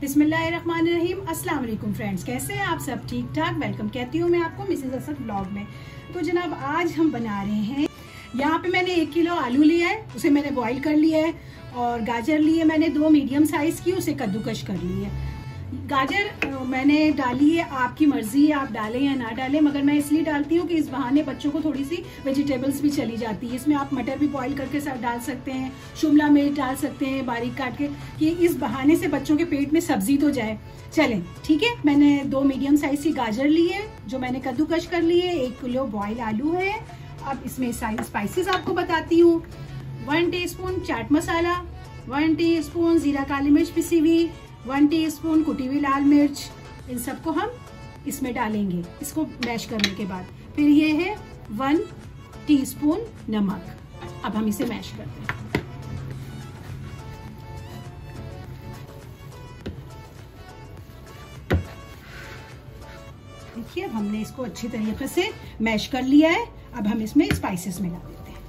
बिस्मिल्लाहिर्रहमानिर्रहीम। अस्सलाम वालेकुम फ्रेंड्स, कैसे हैं आप सब? ठीक ठाक। वेलकम कहती हूँ मैं आपको मिसेस असद ब्लॉग में। तो जनाब आज हम बना रहे हैं, यहाँ पे मैंने 1 किलो आलू लिया है, उसे मैंने बॉईल कर लिया है। और गाजर लिए मैंने 2 मीडियम साइज की, उसे कद्दूकश कर ली है। गाजर मैंने डाली है, आपकी मर्जी है आप डालें या ना डालें, मगर मैं इसलिए डालती हूँ कि इस बहाने बच्चों को थोड़ी सी वेजिटेबल्स भी चली जाती है। इसमें आप मटर भी बॉईल करके डाल सकते हैं, शिमला मिर्च डाल सकते हैं बारीक काट के, कि इस बहाने से बच्चों के पेट में सब्जी तो जाए। चलें ठीक है। मैंने 2 मीडियम साइज की गाजर ली है जो मैंने कद्दूकश कर ली है। 1 किलो बॉयल आलू है। अब इसमें सारी स्पाइसेस आपको बताती हूँ। 1 टीस्पून चाट मसाला, 1 टीस्पून जीरा काली मिर्च पिसी हुई, 1 टीस्पून कुटी हुई लाल मिर्च। इन सबको हम इसमें डालेंगे इसको मैश करने के बाद। फिर ये है 1 टीस्पून नमक। अब हम इसे मैश करते हैं। देखिए अब हमने इसको अच्छी तरीके से मैश कर लिया है। अब हम इसमें स्पाइसेस मिला देते हैं।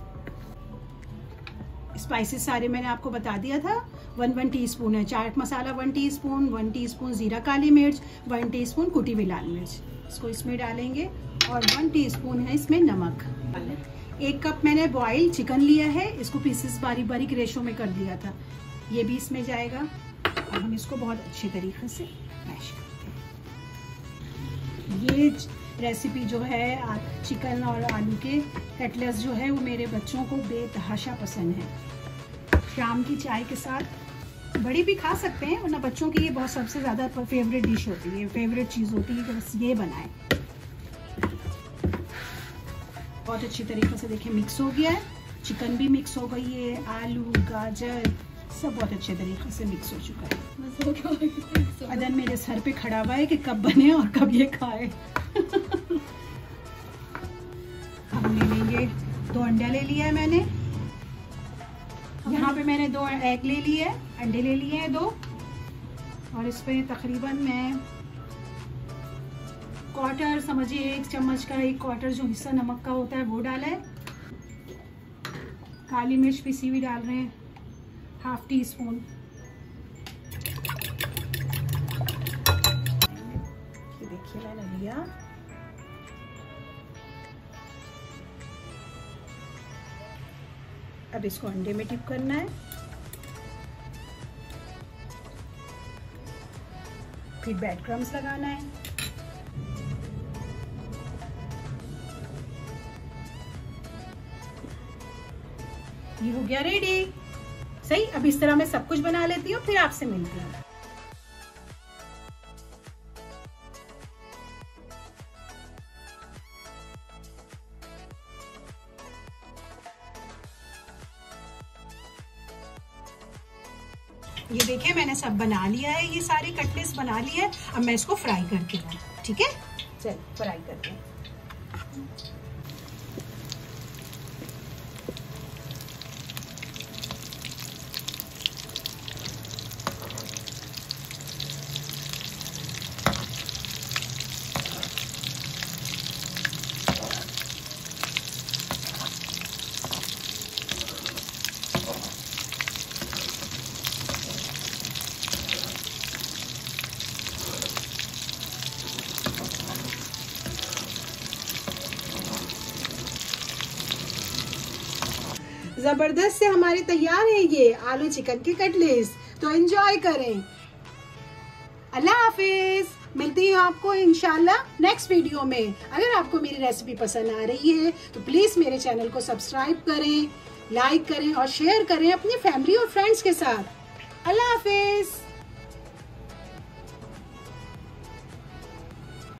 स्पाइसेस सारे मैंने आपको बता दिया था। 1 टीस्पून है चाट मसाला, 1 टीस्पून जीरा काली मिर्च, 1 टीस्पून कुटी हुई लाल मिर्च, इसको इसमें डालेंगे। और 1 टीस्पून है इसमें नमक। 1 कप मैंने बॉइल चिकन लिया है, इसको पीसेस बारीक बारीक रेशो में कर दिया था, ये भी इसमें जाएगा। अब हम इसको बहुत अच्छी तरीके से मैश करते हैं। ये रेसिपी जो है चिकन और आलू के कटलेट्स जो है वो मेरे बच्चों को बेतहाशा पसंद है। शाम की चाय के साथ, बड़ी भी खा सकते हैं, वरना बच्चों की ये बहुत सबसे ज़्यादा फेवरेट डिश होती है, फेवरेट चीज़ होती है कि बस ये बनाएं। बहुत अच्छी तरीके से देखिए मिक्स हो गया है, चिकन भी मिक्स हो गई है, आलू गाजर सब बहुत अच्छे तरीके से मिक्स हो चुका है। अदन मेरे सर पे खड़ा हुआ है कि कब बने और कब ये खाए। अब ले लेंगे 2 अंडा ले लिया है मैंने। यहाँ पे मैंने 2 एग ले लिए हैं, अंडे ले लिए हैं 2। और इस पे तकरीबन मैं क्वार्टर समझिए 1 चम्मच का 1/4 जो हिस्सा नमक का होता है वो डाला है। काली मिर्च पिसी हुई डाल रहे हैं 1/2 टीस्पून। देखिए मैंने लिया। अब इसको अंडे में डिप करना है, फिर ब्रेड क्रम्स लगाना है। ये हो गया रेडी। सही, अब इस तरह मैं सब कुछ बना लेती हूँ, फिर आपसे मिलती हूँ। ये देखिए मैंने सब बना लिया है, ये सारे कटलेट्स बना लिए हैं। अब मैं इसको फ्राई करके दूँ, ठीक है? चल फ्राई करते हैं। जबरदस्त से हमारे तैयार है ये आलू चिकन के कटलेट्स, तो एंजॉय करें। अल्लाह हाफिज, मिलती हूँ आपको इंशाल्लाह नेक्स्ट वीडियो में। अगर आपको मेरी रेसिपी पसंद आ रही है तो प्लीज मेरे चैनल को सब्सक्राइब करें, लाइक करें और शेयर करें अपनी फैमिली और फ्रेंड्स के साथ। अल्लाह हाफिज।